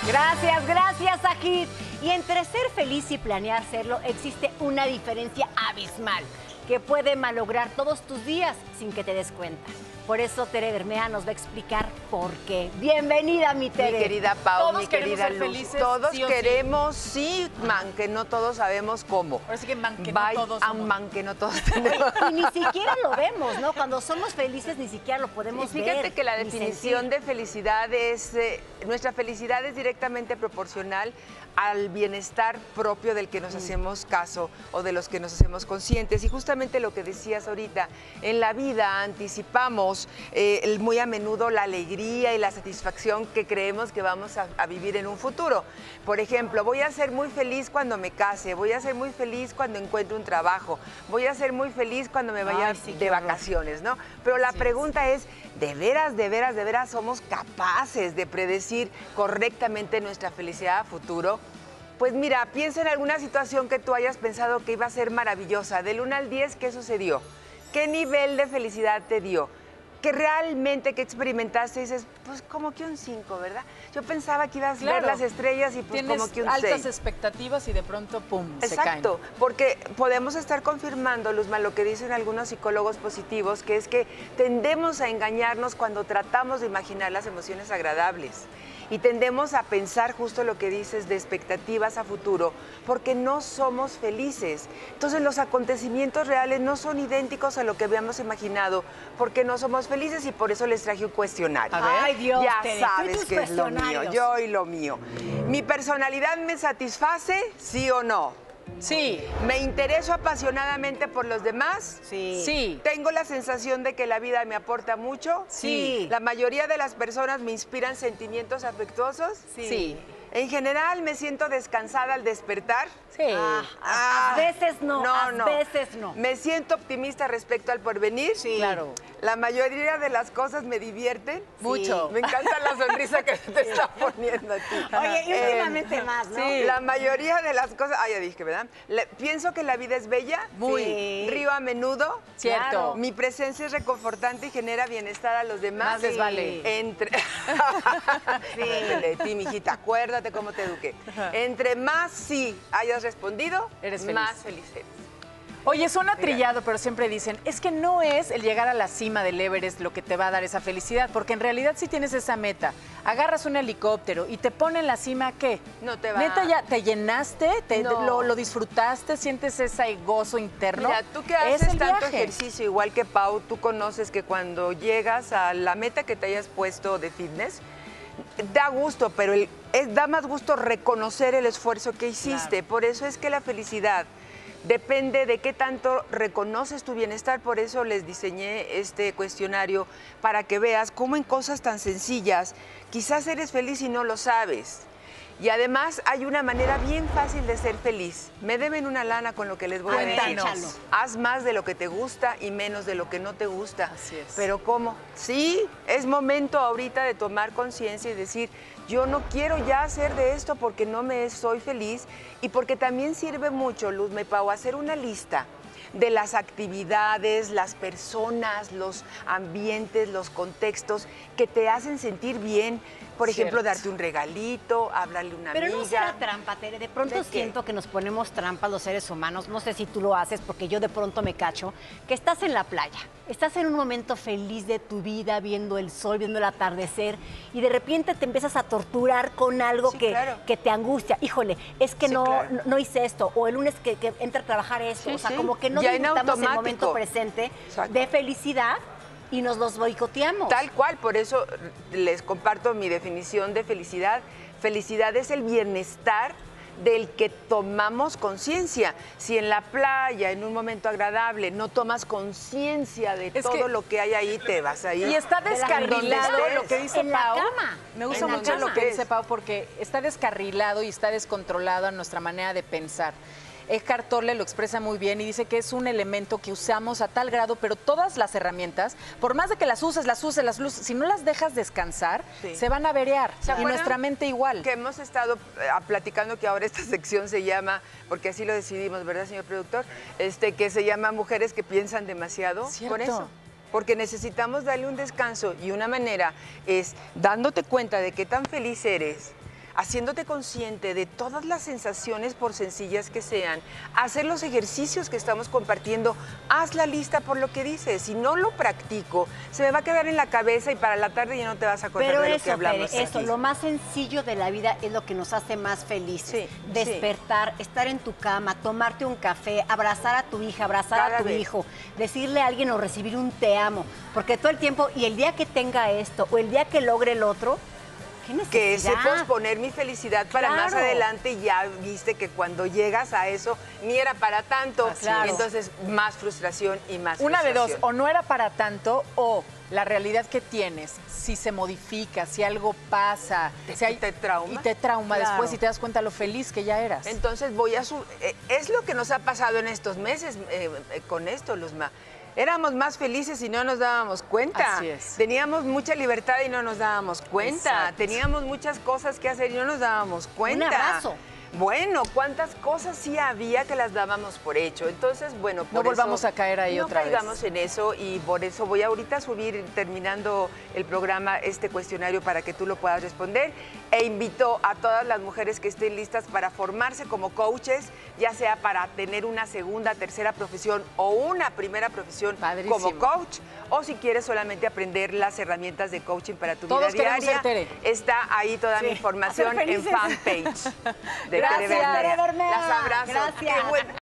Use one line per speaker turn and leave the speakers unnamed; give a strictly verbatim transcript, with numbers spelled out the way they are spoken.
Gracias, gracias, Sajid. Y entre ser feliz y planear serlo existe una diferencia abismal que puede malograr todos tus días sin que te des cuenta. Por eso Tere Bermea nos va a explicar por qué. Bienvenida, mi Tere.
Mi querida Pau,
todos
mi querida Luz.
Felices,
todos
sí
queremos, sí, sí, man, que no todos sabemos cómo.
Ahora sí que man, que no
Bye,
todos
a
somos.
man, que no todos tenemos.
Y ni siquiera lo vemos, ¿no? Cuando somos felices ni siquiera lo podemos
Y fíjate
ver.
que la
ni
definición
sentir.
de felicidad es, eh, nuestra felicidad es directamente proporcional al bienestar propio del que nos hacemos caso o de los que nos hacemos conscientes. Y justamente lo que decías ahorita, en la vida anticipamos eh, el, muy a menudo la alegría y la satisfacción que creemos que vamos a, a vivir en un futuro. Por ejemplo, voy a ser muy feliz cuando me case, voy a ser muy feliz cuando encuentre un trabajo, voy a ser muy feliz cuando me vaya
Ay, sí,
de
qué horror.
vacaciones, ¿no? Pero la
Así
pregunta es, ¿de veras, de veras, de veras somos capaces de predecir correctamente nuestra felicidad a futuro? Pues mira, piensa en alguna situación que tú hayas pensado que iba a ser maravillosa. Del uno al diez, ¿qué sucedió? ¿Qué nivel de felicidad te dio? Que realmente que experimentaste y dices, pues como que un cinco, ¿verdad? Yo pensaba que ibas a ver
Claro.
las estrellas y pues
Tienes
como que un
altas
seis.
expectativas y de pronto, pum, se caen.
Exacto, porque podemos estar confirmando, Luzma, lo que dicen algunos psicólogos positivos, que es que tendemos a engañarnos cuando tratamos de imaginar las emociones agradables. Y tendemos a pensar justo lo que dices de expectativas a futuro, porque no somos felices. Entonces los acontecimientos reales no son idénticos a lo que habíamos imaginado, porque no somos felices y por eso les traje un cuestionario.
A ver.
Ay, Dios,
Ya
Tere, tú y
sabes
tus
que es lo mío,
cuestionarios.
yo y lo mío. ¿Mi personalidad me satisface, sí o no?
Sí,
¿Me intereso apasionadamente por los demás?
Sí.
sí,
¿Tengo la sensación de que la vida me aporta mucho?
Sí.
¿La mayoría de las personas me inspiran sentimientos afectuosos?
sí,
En general, ¿me siento descansada al despertar?
sí.
Ah, a veces no, a veces no.
¿Me siento optimista respecto al porvenir?
Sí.
Claro.
¿La mayoría de las cosas me divierten?
Mucho.
Me encanta la sonrisa que te está poniendo a ti.
Oye, y
Eh,
últimamente más, ¿no?
sí.
La mayoría de las cosas, ah, ya dije, ¿verdad? Le- pienso que la vida es bella,
Muy.
Sí.
río a menudo,
Cierto.
Claro.
mi presencia es reconfortante y genera bienestar a los demás.
Más les vale.
Entre... de ti, mijita, acuérdate cómo te eduqué. Entre más sí hayas respondido,
Eres feliz.
más feliz eres.
Oye, suena trillado, pero siempre dicen, es que no es el llegar a la cima del Everest lo que te va a dar esa felicidad, porque en realidad si tienes esa meta, agarras un helicóptero y te pone en la cima, ¿qué?
No te va.
Neta, ya te llenaste, te,
No.
lo, lo disfrutaste, sientes ese gozo interno.
Mira, tú que
Es
haces
el
tanto
viaje.
ejercicio, igual que Pau, tú conoces que cuando llegas a la meta que te hayas puesto de fitness, da gusto, pero el- es, da más gusto reconocer el esfuerzo que hiciste.
Claro.
Por eso es que la felicidad depende de qué tanto reconoces tu bienestar. Por eso les diseñé este cuestionario, para que veas cómo en cosas tan sencillas quizás eres feliz y no lo sabes. Y además hay una manera bien fácil de ser feliz. Me deben una lana con lo que les voy a decir.
Cuéntanos.
Haz más de lo que te gusta y menos de lo que no te gusta.
Así es.
Pero ¿cómo? Sí, es momento ahorita de tomar conciencia y decir, yo no quiero ya hacer de esto porque no me soy feliz, y porque también sirve mucho, Luzma y Pau, hacer una lista de las actividades, las personas, los ambientes, los contextos que te hacen sentir bien. Por ejemplo,
Cierto.
darte un regalito, hablarle a una
Pero
amiga.
no será trampa, Tere. De pronto
¿De qué?
siento que nos ponemos trampas los seres humanos. No sé si tú lo haces, porque yo de pronto me cacho. Que estás en la playa, estás en un momento feliz de tu vida, viendo el sol, viendo el atardecer, y de repente te empiezas a torturar con algo
Sí,
que,
claro.
que te angustia. Híjole, es que
Sí,
no,
claro.
no, no hice esto, o el lunes que, que entra a trabajar esto.
Sí,
o sea,
sí.
como que no
Ya en
disfrutamos el
automático.
momento presente
Exacto.
de felicidad y nos los boicoteamos.
Tal cual, por eso les comparto mi definición de felicidad. Felicidad es el bienestar del que tomamos conciencia. Si en la playa, en un momento agradable, no tomas conciencia de
Es
todo
que-
lo que hay ahí, te vas a ir.
Y está
De la-
descarrilado
donde
lo que dice
En la
Pau.
cama.
Me gusta
En la
mucho
cama.
lo que dice Pau, porque está descarrilado y está descontrolado a nuestra manera de pensar. Eckhart Tolle lo expresa muy bien y dice que es un elemento que usamos a tal grado, pero todas las herramientas, por más de que las uses, las uses, las uses, si no las dejas descansar,
Sí.
se van a verear.
¿Se
Y
acuerdan
nuestra mente igual.
Que hemos estado eh, platicando que ahora esta sección se llama, porque así lo decidimos, ¿verdad, señor productor? Este, que se llama Mujeres que piensan demasiado.
Cierto.
Por eso. Porque necesitamos darle un descanso, y una manera es dándote cuenta de qué tan feliz eres, haciéndote consciente de todas las sensaciones, por sencillas que sean, hacer los ejercicios que estamos compartiendo, haz la lista por lo que dices. Si no lo practico, se me va a quedar en la cabeza y para la tarde ya no te vas a acordar
Pero
de lo
eso,
que hablamos
Tere, eso,
aquí.
lo más sencillo de la vida es lo que nos hace más felices.
Sí,
Despertar, estar en tu cama, tomarte un café, abrazar a tu hija, abrazar
Cada
a tu
vez.
hijo, decirle a alguien o recibir un te amo. Porque todo el tiempo, y el día que tenga esto, o el día que logre el otro, ¿qué
Que sé
necesidad?
posponer mi felicidad para más
Claro.
adelante, y ya viste que cuando llegas a eso ni era para tanto,
Así
y
es.
entonces más frustración y más
Una de dos,
frustración.
o no era para tanto, o la realidad que tienes, si se modifica, si algo pasa,
Te-
si hay-
te trauma.
y te trauma
Claro.
después y te das cuenta lo feliz que ya eras.
Entonces voy a su eh, es lo que nos ha pasado en estos meses eh, eh, con esto, Luzma. Éramos más felices y no nos dábamos cuenta.
Así es.
Teníamos mucha libertad y no nos dábamos cuenta.
Exacto.
Teníamos muchas cosas que hacer y no nos dábamos cuenta.
abrazo.
Bueno, cuántas cosas sí había que las dábamos por hecho. Entonces, bueno, por
No
eso
volvamos a caer ahí
no
otra vez.
caigamos en eso, y por eso voy ahorita a subir, terminando el programa, este cuestionario para que tú lo puedas responder. E invito a todas las mujeres que estén listas para formarse como coaches, ya sea para tener una segunda, tercera profesión o una primera profesión
Padrísimo.
como coach, o si quieres solamente aprender las herramientas de coaching para tu
Todos
vida
queremos
diaria.
ser Tere.
Está ahí toda mi
Sí,
información
a ser
en
felices.
fanpage de
Gracias,
Tere Bermea.
Tere Bermea.
Las abrazo.
Gracias.
Qué buen-